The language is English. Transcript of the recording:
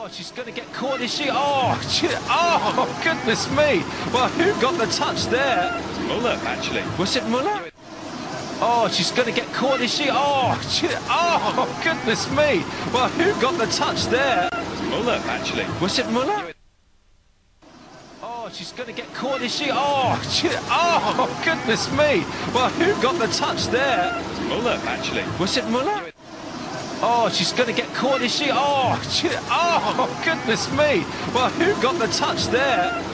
she's going to get caught, is she? Oh, goodness me. Well, who got the touch there? Muller, actually. Was it Muller? Oh, she's going to get caught, is she? Oh, goodness me. Well, who got the touch there? Muller, actually. Was it Muller? Oh, she's going to get caught, is she? Oh, goodness me. Well, who got the touch there? Muller, actually. Was it Muller? Oh, she's going to get caught, is she? Oh, goodness me. Well, who got the touch there?